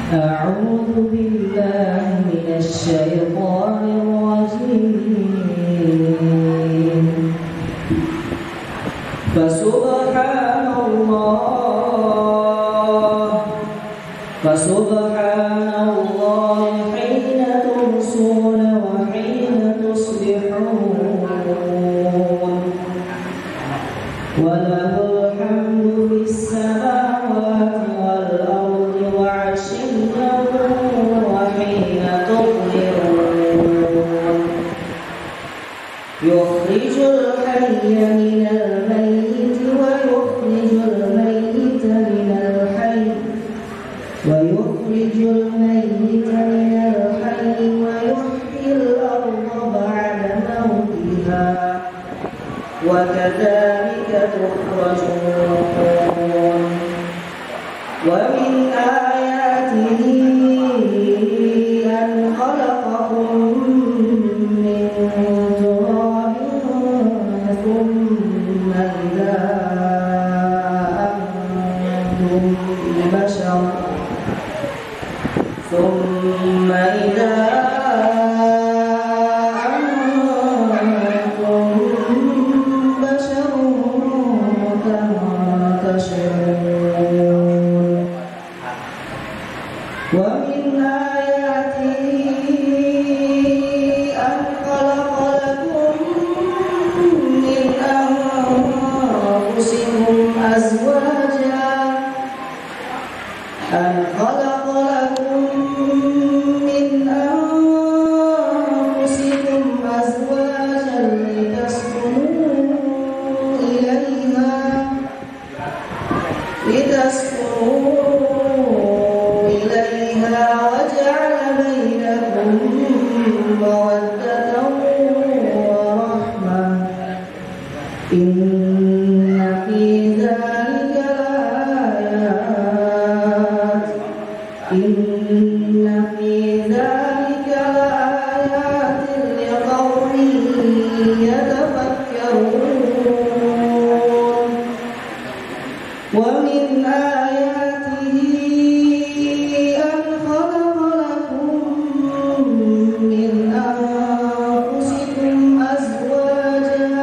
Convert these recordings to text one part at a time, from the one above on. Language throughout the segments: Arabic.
أعوذ بالله من الشيطان الرجيم. فسبحان الله حين تمسون وحين تصبحون، وله الحمد في السماوات والأرض وعشيا وحين تظهرون، يخرج الحي من الميت ويخرج الميت من الحي ويحيي ويحيي الأرض بعد موتها، وكذلك تخرجون. ومن آياته أن خلقكم من تراب ثم إذا أنتم بشر تنتشرون. ومن آياته أن خلق لكم من أنفسكم أزواجا لتسكنوا إليها وجعل بينكم مودة ورحمة، إن في ذلك لآيات لقوم يتفكرون. ومن آياته أن خلق لكم من أنفسكم أزواجا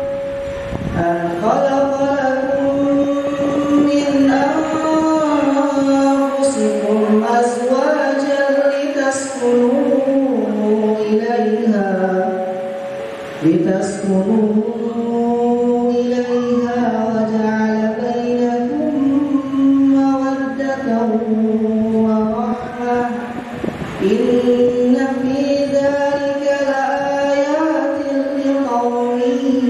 لتسكنوا إليها وجعل بينكم مودة ورحمة، إن في ذلك لآيات لقوم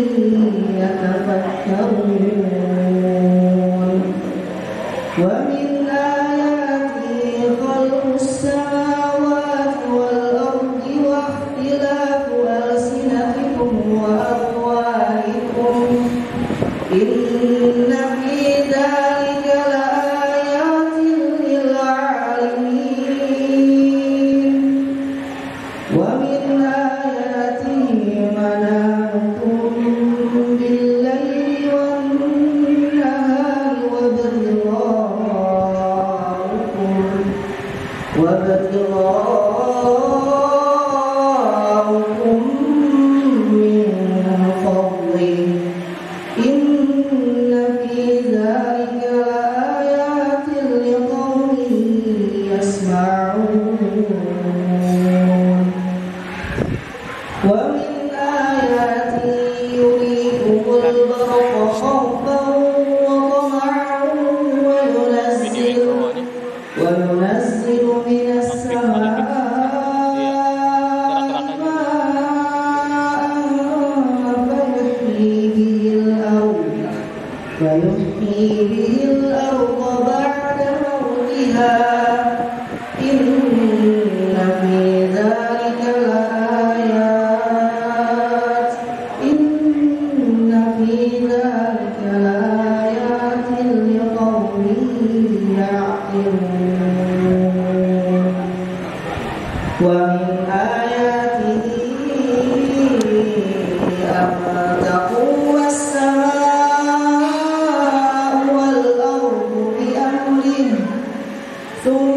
يتفكرون. ومن آياته خلق السماوات والأرض واختلاف ألسنتكم وألوانكم، إن في ذلك لآيات للعالمين. ومن آياته منامكم بالليل والنهار وابتغاؤكم من فضله، إن في ذلك لآيات لقوم يسمعون. ومن آياته يريكم البرق خوفا وطمعا وينزل من السماء فيحيي به الأرض بعد موتها، إن في ذلك لآيات لقوم يعقلون. ومن آياته أن تقوم السماء والأرض بأمره ثم